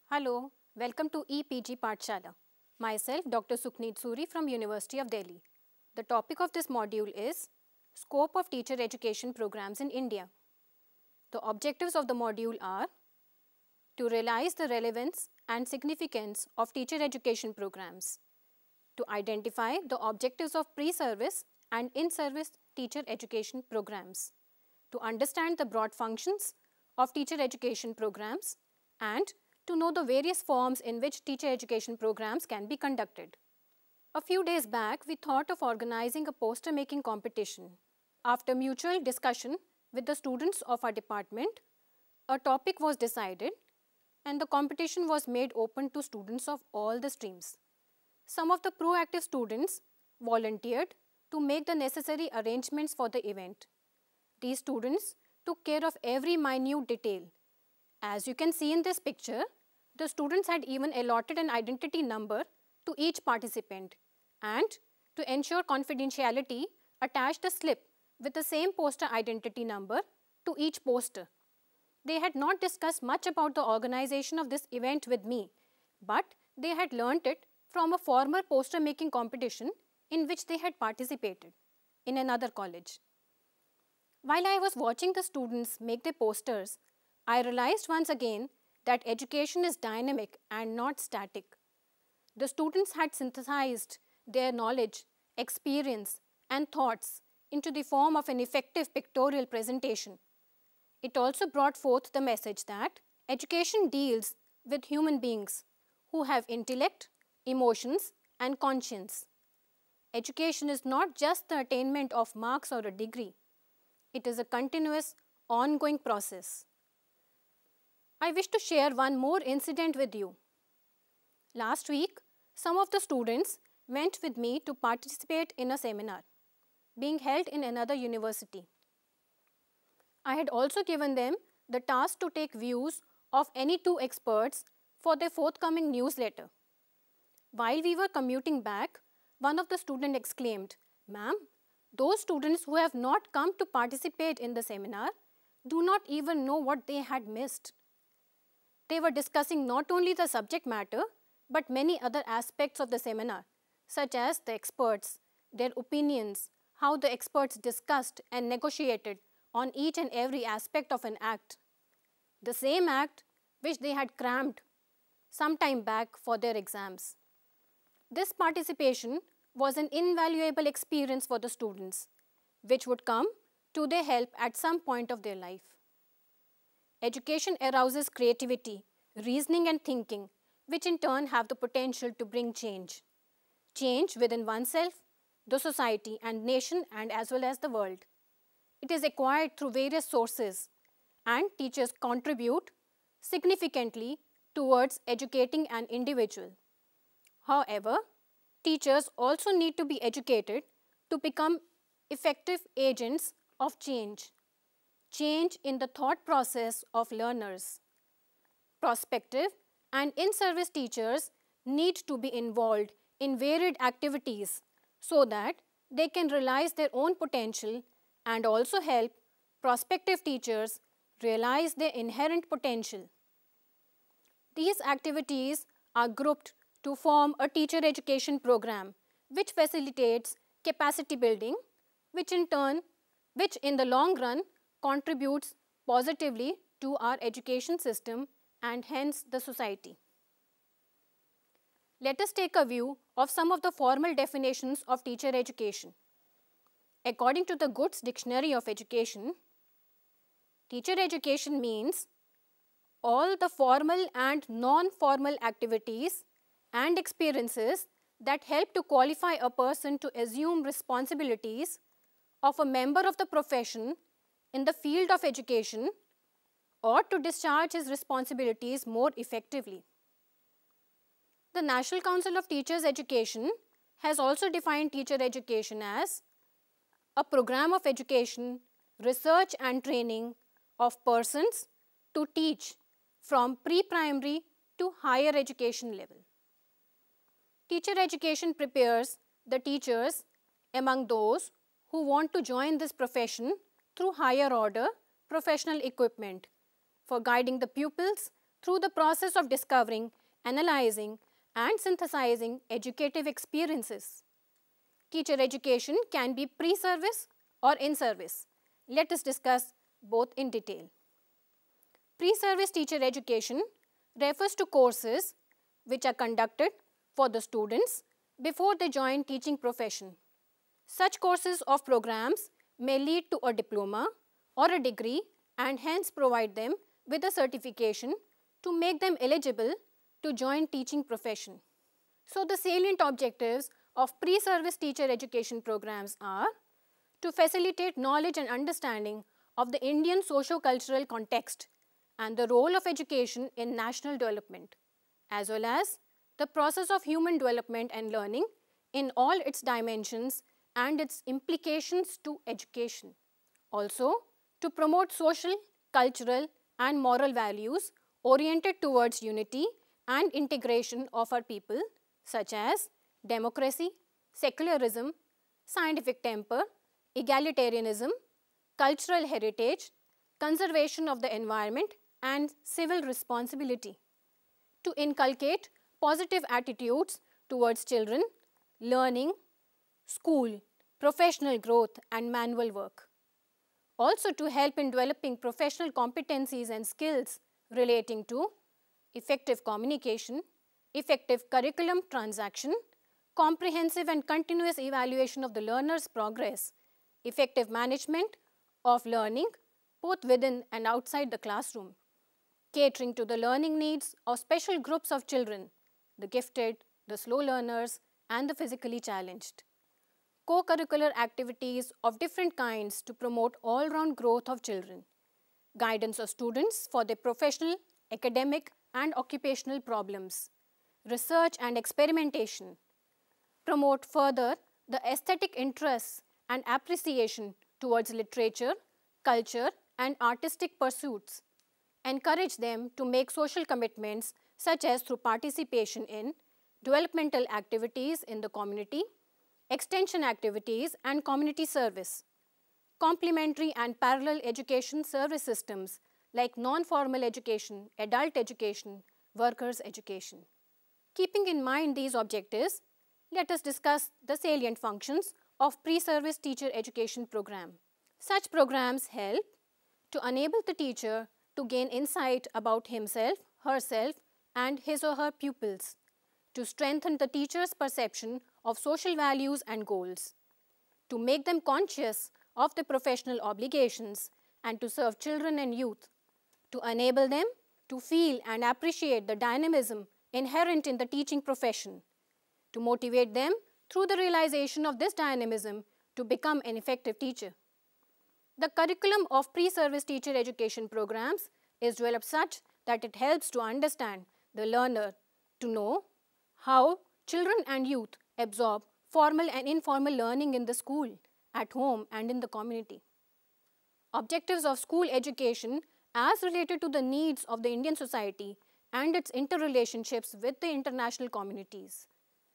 Hello, welcome to EPG Pathshala. Myself, Dr. Sukhneet Suri from University of Delhi. The topic of this module is Scope of Teacher Education Programs in India. The objectives of the module are to realize the relevance and significance of teacher education programs, to identify the objectives of pre-service and in-service teacher education programs, to understand the broad functions of teacher education programs, and to know the various forms in which teacher education programs can be conducted. A few days back, we thought of organizing a poster making competition. After mutual discussion with the students of our department, a topic was decided and the competition was made open to students of all the streams. Some of the proactive students volunteered to make the necessary arrangements for the event. These students took care of every minute detail. As you can see in this picture, the students had even allotted an identity number to each participant and, to ensure confidentiality, attached a slip with the same poster identity number to each poster. They had not discussed much about the organization of this event with me, but they had learnt it from a former poster making competition in which they had participated in another college. While I was watching the students make their posters, I realized once again that education is dynamic and not static. The students had synthesized their knowledge, experience, and thoughts into the form of an effective pictorial presentation. It also brought forth the message that education deals with human beings who have intellect, emotions, and conscience. Education is not just the attainment of marks or a degree. It is a continuous, ongoing process. I wish to share one more incident with you. Last week, some of the students went with me to participate in a seminar being held in another university. I had also given them the task to take views of any two experts for their forthcoming newsletter. While we were commuting back, one of the students exclaimed, "Ma'am, those students who have not come to participate in the seminar do not even know what they had missed." They were discussing not only the subject matter, but many other aspects of the seminar, such as the experts, their opinions, how the experts discussed and negotiated on each and every aspect of an act. The same act which they had crammed some time back for their exams. This participation was an invaluable experience for the students, which would come to their help at some point of their life. Education arouses creativity, reasoning and thinking, which in turn have the potential to bring change. Change within oneself, the society and nation, and as well as the world. It is acquired through various sources, and teachers contribute significantly towards educating an individual. However, teachers also need to be educated to become effective agents of change. Change in the thought process of learners. Prospective and in-service teachers need to be involved in varied activities so that they can realize their own potential and also help prospective teachers realize their inherent potential. These activities are grouped to form a teacher education program which facilitates capacity building, which in the long run contributes positively to our education system and hence the society. Let us take a view of some of the formal definitions of teacher education. According to the Goods Dictionary of Education, teacher education means all the formal and non-formal activities and experiences that help to qualify a person to assume responsibilities of a member of the profession in the field of education or to discharge his responsibilities more effectively. The National Council of Teachers Education has also defined teacher education as a program of education, research and training of persons to teach from pre-primary to higher education level. Teacher education prepares the teachers among those who want to join this profession through higher order professional equipment for guiding the pupils through the process of discovering, analyzing, and synthesizing educative experiences. Teacher education can be pre-service or in-service. Let us discuss both in detail. Pre-service teacher education refers to courses which are conducted for the students before they join teaching profession. Such courses or programs may lead to a diploma or a degree and hence provide them with a certification to make them eligible to join teaching profession. So the salient objectives of pre-service teacher education programs are to facilitate knowledge and understanding of the Indian socio-cultural context and the role of education in national development, as well as the process of human development and learning in all its dimensions and its implications to education. Also, to promote social, cultural, and moral values oriented towards unity and integration of our people, such as democracy, secularism, scientific temper, egalitarianism, cultural heritage, conservation of the environment, and civil responsibility. To inculcate positive attitudes towards children, learning, school, professional growth, and manual work. Also to help in developing professional competencies and skills relating to effective communication, effective curriculum transaction, comprehensive and continuous evaluation of the learner's progress, effective management of learning both within and outside the classroom, catering to the learning needs of special groups of children, the gifted, the slow learners, and the physically challenged. Co-curricular activities of different kinds to promote all-round growth of children, guidance of students for their professional, academic, and occupational problems, research and experimentation, promote further the aesthetic interests and appreciation towards literature, culture, and artistic pursuits, encourage them to make social commitments such as through participation in developmental activities in the community, extension activities, and community service, complementary and parallel education service systems like non-formal education, adult education, workers' education. Keeping in mind these objectives, let us discuss the salient functions of pre-service teacher education program. Such programs help to enable the teacher to gain insight about himself, herself, and his or her pupils, to strengthen the teacher's perception of social values and goals, to make them conscious of the professional obligations and to serve children and youth, to enable them to feel and appreciate the dynamism inherent in the teaching profession, to motivate them through the realization of this dynamism to become an effective teacher. The curriculum of pre-service teacher education programs is developed such that it helps to understand the learner to know how children and youth absorb formal and informal learning in the school, at home, and in the community. Objectives of school education as related to the needs of the Indian society and its interrelationships with the international communities.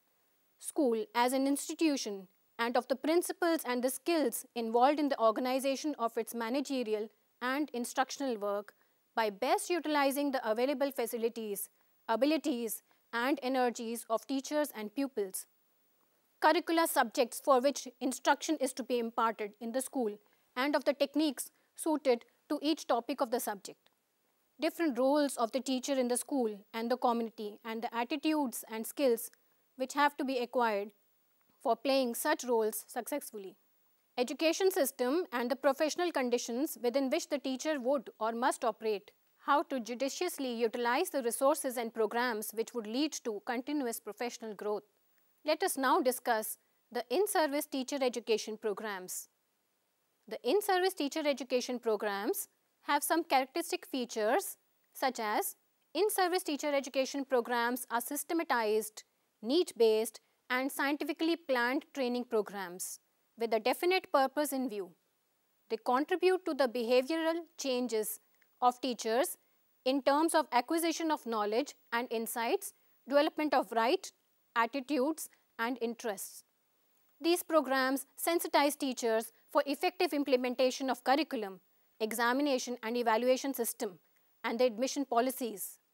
School as an institution and of the principles and the skills involved in the organization of its managerial and instructional work by best utilizing the available facilities, abilities, and energies of teachers and pupils. Curricula subjects for which instruction is to be imparted in the school and of the techniques suited to each topic of the subject. Different roles of the teacher in the school and the community and the attitudes and skills which have to be acquired for playing such roles successfully. Education system and the professional conditions within which the teacher would or must operate. How to judiciously utilize the resources and programs which would lead to continuous professional growth. Let us now discuss the in-service teacher education programs. The in-service teacher education programs have some characteristic features such as in-service teacher education programs are systematized, need-based, and scientifically planned training programs with a definite purpose in view. They contribute to the behavioral changes of teachers in terms of acquisition of knowledge and insights, development of right, attitudes, and interests. These programs sensitize teachers for effective implementation of curriculum, examination and evaluation system, and the admission policies,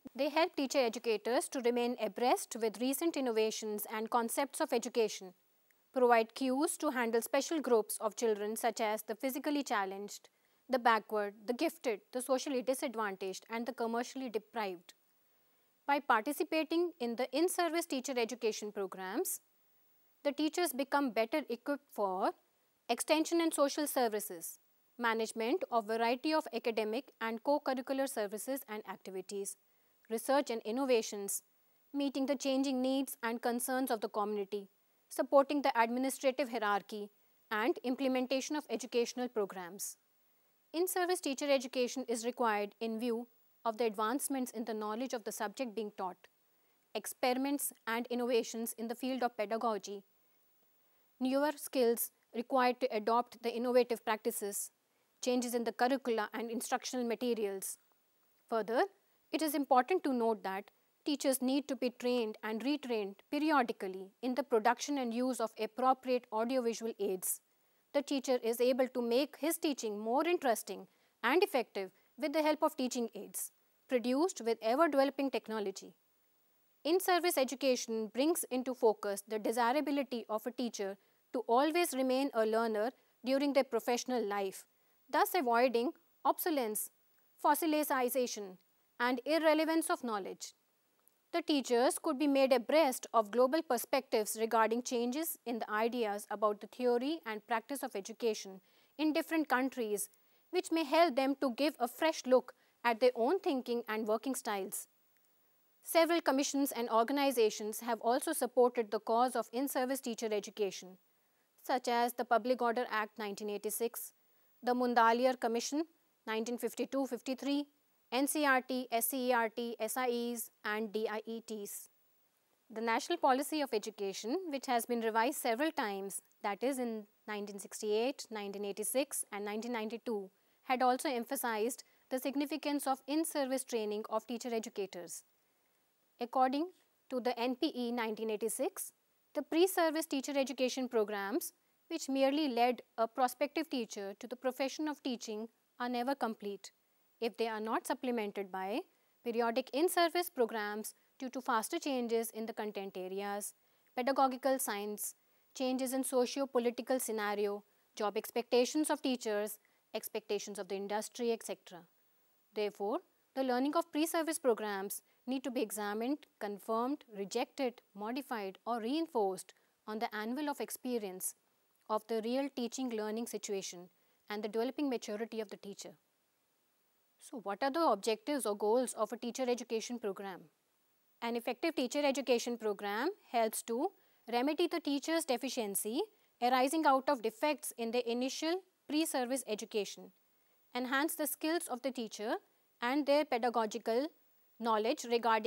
They help teacher educators to remain abreast with recent innovations and concepts of education, provide cues to handle special groups of children such as the physically challenged, the backward, the gifted, the socially disadvantaged, and the commercially deprived. By participating in the in-service teacher education programs, the teachers become better equipped for extension and social services, management of variety of academic and co-curricular services and activities, research and innovations, meeting the changing needs and concerns of the community, supporting the administrative hierarchy, and implementation of educational programs. In-service teacher education is required in view of the advancements in the knowledge of the subject being taught, experiments and innovations in the field of pedagogy, newer skills required to adopt the innovative practices, changes in the curricula and instructional materials. Further, it is important to note that teachers need to be trained and retrained periodically in the production and use of appropriate audiovisual aids. The teacher is able to make his teaching more interesting and effective with the help of teaching aids, produced with ever-developing technology. In-service education brings into focus the desirability of a teacher to always remain a learner during their professional life, thus avoiding obsolescence, fossilization, and irrelevance of knowledge. The teachers could be made abreast of global perspectives regarding changes in the ideas about the theory and practice of education in different countries, which may help them to give a fresh look at their own thinking and working styles. Several commissions and organizations have also supported the cause of in-service teacher education, such as the Public Order Act 1986, the Mundaliar Commission 1952-53, NCERT, SCERT, SIEs, and DIETs. The National Policy of Education, which has been revised several times, that is in 1968, 1986, and 1992, had also emphasized the significance of in-service training of teacher educators. According to the NPE 1986, the pre-service teacher education programs, which merely led a prospective teacher to the profession of teaching, are never complete if they are not supplemented by periodic in-service programs due to faster changes in the content areas, pedagogical science, changes in socio-political scenario, job expectations of teachers, expectations of the industry, etc. Therefore, the learning of pre-service programs need to be examined, confirmed, rejected, modified, or reinforced on the anvil of experience of the real teaching learning situation and the developing maturity of the teacher. So, what are the objectives or goals of a teacher education program? An effective teacher education program helps to remedy the teacher's deficiency arising out of defects in the initial pre-service education, enhance the skills of the teacher and their pedagogical knowledge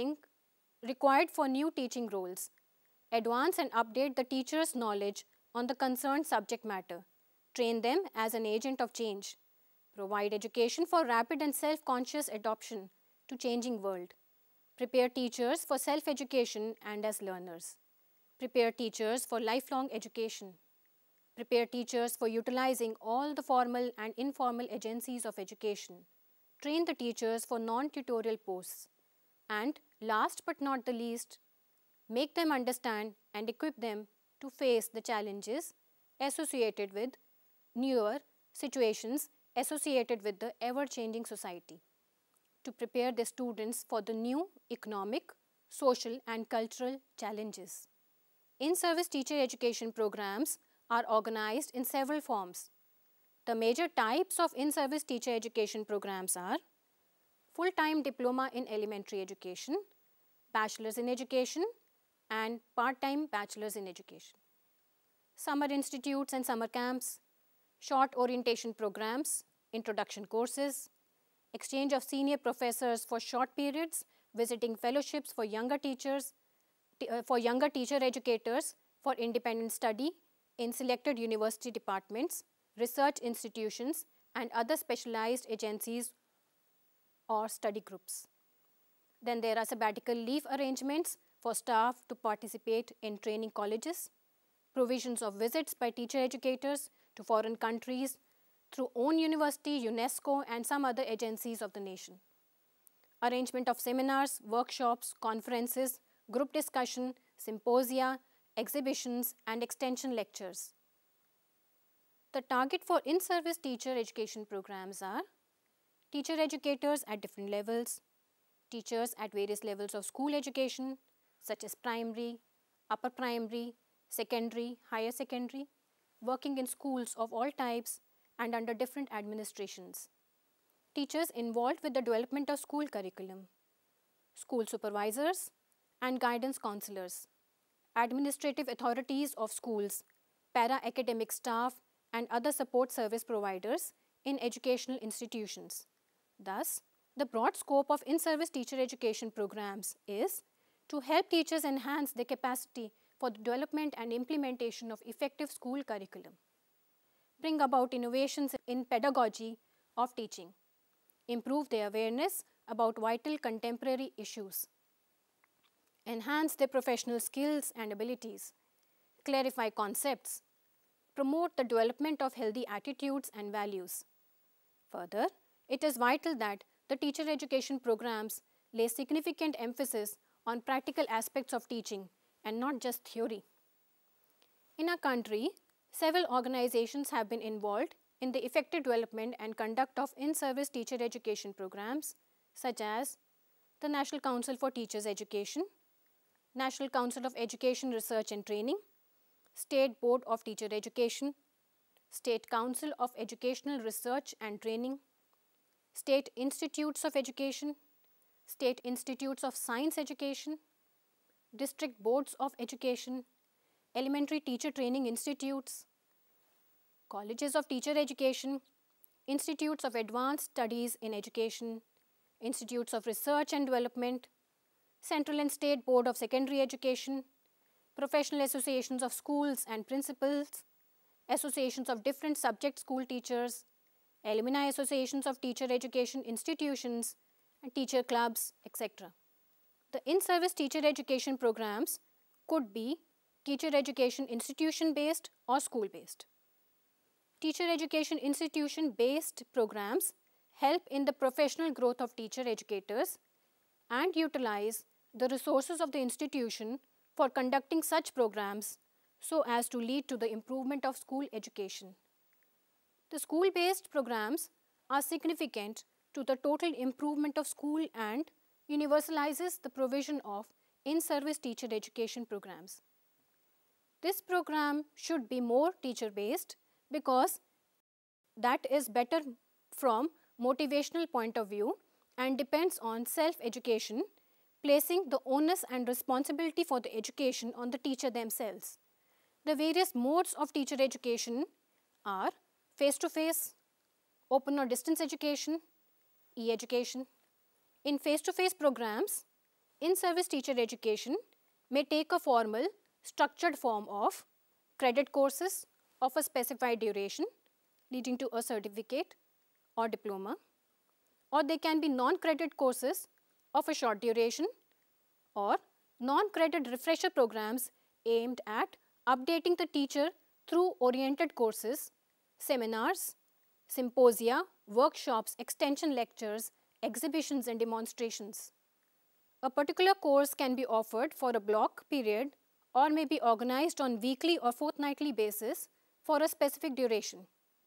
required for new teaching roles, advance and update the teacher's knowledge on the concerned subject matter, train them as an agent of change, provide education for rapid and self-conscious adoption to changing world, prepare teachers for self-education and as learners, prepare teachers for lifelong education, prepare teachers for utilizing all the formal and informal agencies of education, train the teachers for non-tutorial posts, and last but not the least, make them understand and equip them to face the challenges associated with newer situations associated with the ever-changing society, to prepare the students for the new economic, social and cultural challenges. In-service teacher education programs are organized in several forms. The major types of in-service teacher education programs are full-time diploma in elementary education, bachelor's in education, and part-time bachelor's in education. Summer institutes and summer camps, short orientation programs, introduction courses, exchange of senior professors for short periods, visiting fellowships for younger teachers, teacher educators for independent study in selected university departments, research institutions, and other specialized agencies or study groups. Then there are sabbatical leave arrangements for staff to participate in training colleges, provisions of visits by teacher educators to foreign countries through own university, UNESCO, and some other agencies of the nation. arrangement of seminars, workshops, conferences, group discussion, symposia, exhibitions, and extension lectures. The target for in-service teacher education programs are teacher educators at different levels, teachers at various levels of school education such as primary, upper primary, secondary, higher secondary, working in schools of all types and under different administrations, teachers involved with the development of school curriculum, school supervisors and guidance counselors, administrative authorities of schools, para-academic staff and other support service providers in educational institutions. Thus, the broad scope of in-service teacher education programs is to help teachers enhance their capacity for the development and implementation of effective school curriculum, bring about innovations in pedagogy of teaching, improve their awareness about vital contemporary issues, enhance their professional skills and abilities, clarify concepts, promote the development of healthy attitudes and values. Further, it is vital that the teacher education programs lay significant emphasis on practical aspects of teaching and not just theory. In our country, several organizations have been involved in the effective development and conduct of in-service teacher education programs such as the National Council for Teachers Education, National Council of Education Research and Training, State Board of Teacher Education, State Council of Educational Research and Training, State Institutes of Education, State Institutes of Science Education, District Boards of Education, Elementary Teacher Training Institutes, Colleges of Teacher Education, Institutes of Advanced Studies in Education, Institutes of Research and Development, Central and State Board of Secondary Education, professional associations of schools and principals, associations of different subject school teachers, alumni associations of teacher education institutions, and teacher clubs, etc. The in-service teacher education programs could be teacher education institution-based or school-based. Teacher education institution-based programs help in the professional growth of teacher educators and utilize the resources of the institution for conducting such programs so as to lead to the improvement of school education. The school-based programs are significant to the total improvement of school and universalizes the provision of in-service teacher education programs. This program should be more teacher-based because that is better from motivational point of view and depends on self-education, placing the onus and responsibility for the education on the teacher themselves. The various modes of teacher education are face-to-face, open or distance education, e-education. In face-to-face programs, in-service teacher education may take a formal, structured form of credit courses of a specified duration leading to a certificate or diploma, or they can be non-credit courses of a short duration or non-credit refresher programs aimed at updating the teacher through oriented courses, seminars, symposia, workshops, extension lectures, exhibitions and demonstrations. A particular course can be offered for a block period or may be organized on weekly or fortnightly basis for a specific duration.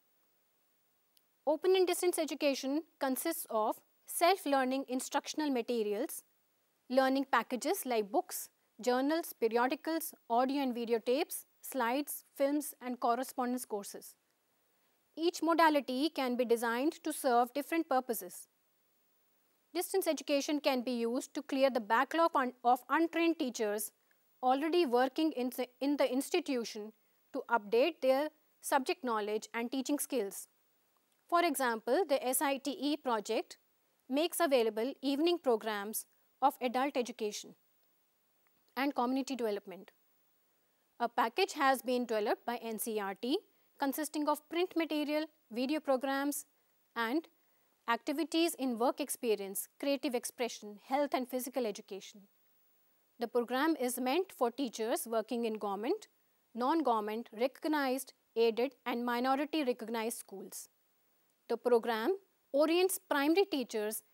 Open and distance education consists of self-learning instructional materials, learning packages like books, journals, periodicals, audio and video tapes, slides, films and correspondence courses. Each modality can be designed to serve different purposes. Distance education can be used to clear the backlog of untrained teachers already working in the institution to update their subject knowledge and teaching skills. For example, the SITE project makes available evening programs of adult education and community development. A package has been developed by NCERT consisting of print material, video programs and activities in work experience, creative expression, health and physical education. The program is meant for teachers working in government, non-government, recognized, aided and minority recognized schools. The program orients primary teachers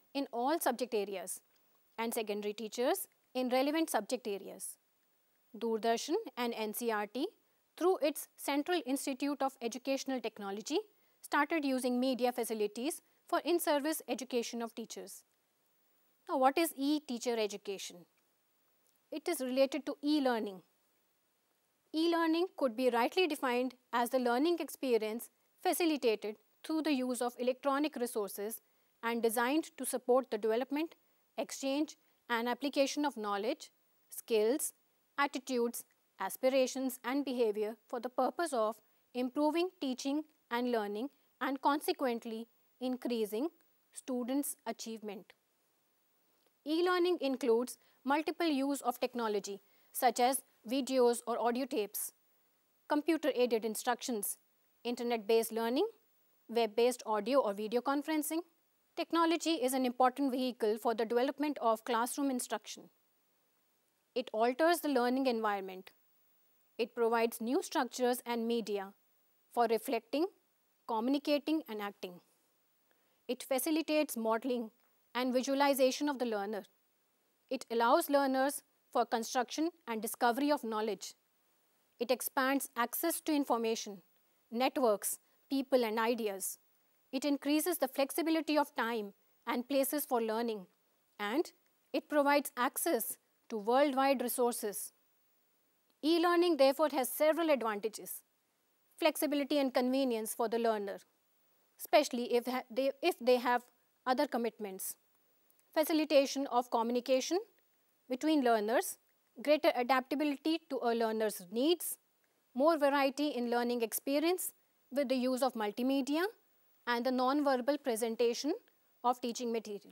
in all subject areas and secondary teachers in relevant subject areas. Doordarshan and NCERT, through its Central Institute of Educational Technology, started using media facilities for in-service education of teachers. Now, what is e-teacher education? It is related to e-learning. E-learning could be rightly defined as the learning experience facilitated through the use of electronic resources and designed to support the development, exchange, and application of knowledge, skills, attitudes, aspirations, and behavior for the purpose of improving teaching and learning and consequently increasing students' achievement. E-learning includes multiple use of technology such as videos or audio tapes, computer-aided instructions, internet-based learning, web-based audio or video conferencing. Technology is an important vehicle for the development of classroom instruction. It alters the learning environment. It provides new structures and media for reflecting, communicating, and acting. It facilitates modeling and visualization of the learner. It allows learners for construction and discovery of knowledge. It expands access to information, networks, people, and ideas. It increases the flexibility of time and places for learning, and it provides access to worldwide resources. E-learning therefore has several advantages. Flexibility and convenience for the learner, especially if they have other commitments. Facilitation of communication between learners, greater adaptability to a learner's needs, more variety in learning experience with the use of multimedia and the non-verbal presentation of teaching material.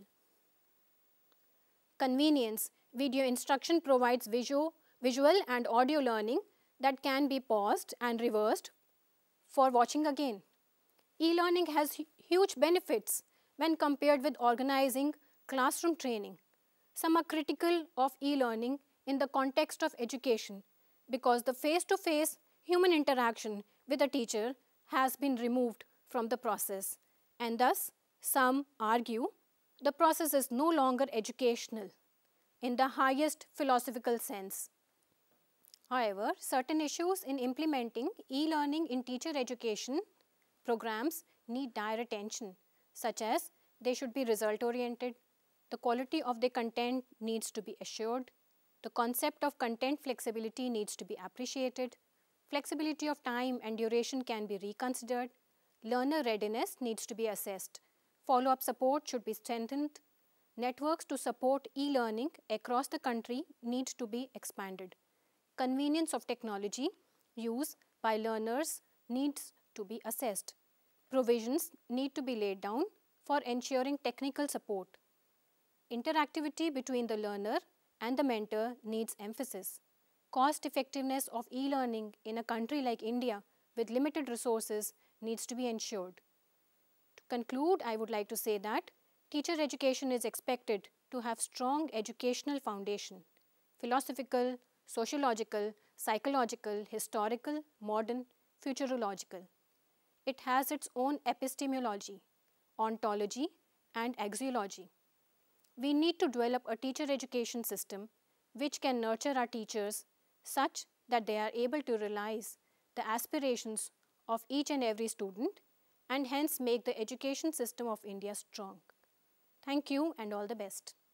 Convenience. Video instruction provides visual and audio learning that can be paused and reversed for watching again. E-learning has huge benefits when compared with organizing classroom training. Some are critical of e-learning in the context of education because the face-to-face human interaction with a teacher has been removed from the process, and thus some argue the process is no longer educational in the highest philosophical sense. However, certain issues in implementing e-learning in teacher education programs need dire attention, such as they should be result-oriented, the quality of the content needs to be assured, the concept of content flexibility needs to be appreciated, flexibility of time and duration can be reconsidered, learner readiness needs to be assessed, follow-up support should be strengthened, networks to support e-learning across the country need to be expanded. Convenience of technology use by learners needs to be assessed. Provisions need to be laid down for ensuring technical support. Interactivity between the learner and the mentor needs emphasis. Cost effectiveness of e-learning in a country like India with limited resources needs to be ensured. To conclude, I would like to say that teacher education is expected to have strong educational foundation, philosophical, sociological, psychological, historical, modern, futurological. It has its own epistemology, ontology, and axiology. We need to develop a teacher education system which can nurture our teachers such that they are able to realize the aspirations of each and every student and hence make the education system of India strong. Thank you and all the best.